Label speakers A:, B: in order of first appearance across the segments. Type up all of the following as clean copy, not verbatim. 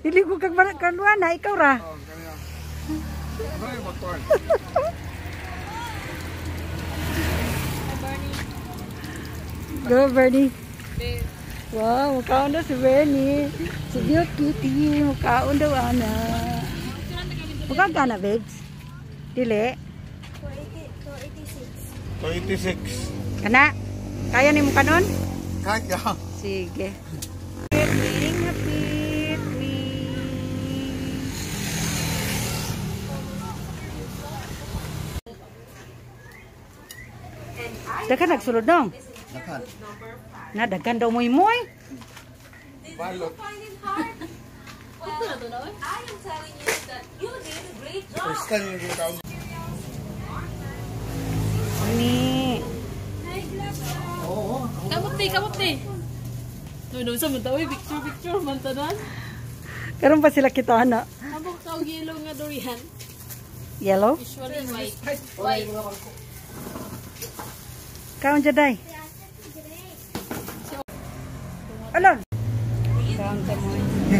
A: Dili ko kag kanwana, ikaw ra.
B: Oh, kanya. Ay, motor.
A: Go, Bernie. Wow, mukhaon daw si Bernie. Si Beauty Kitty, mukhaon daw, ana. Mukha ka na, babes? Dili?
B: 26.
A: Kana? Kaya ni mo kanon?
B: Kaya.
A: Sige. Hapit me. Dagan nagsulod dong.
B: Dakan.
A: Na dagan daw moy-moy.
B: Balot. First time yung ginagawa.
A: Ni.
C: Kamuti. Tuloy sa mata, uy, picture, mantanan.
A: Karon pa sila kita ana.
C: Habang tao yellow nga durian.
A: Yellow?
C: Usually white.
A: Kaon jaday. Alon. Kaon ta mo.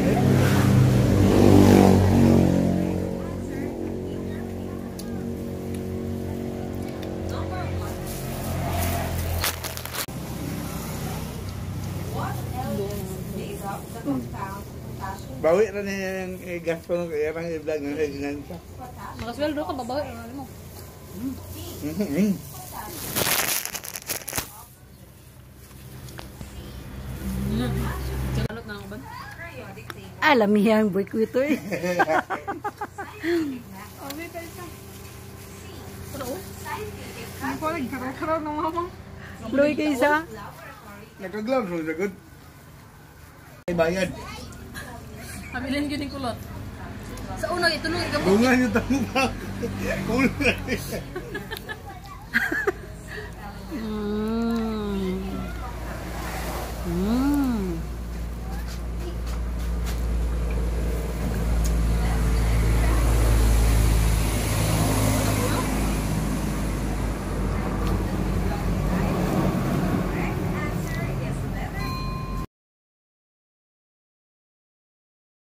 B: Bawi na niya yung gas ko nung kaya nang i-vlog na ganyan siya.
C: Makasweldo ka, babawi. Ano mo? Kalot na ako ba?
A: Alam niya ang boy ko ito eh.
C: Okay, pa isa. Pero, ang palag, karaw ng mamang.
A: Loy kay isa.
B: Naka-gloves mo, good. Ay bayad.
C: Habilin gining kulot. Sa unang itulong ikamot.
B: Bunga niyo tangka. Kulay.
A: Mm.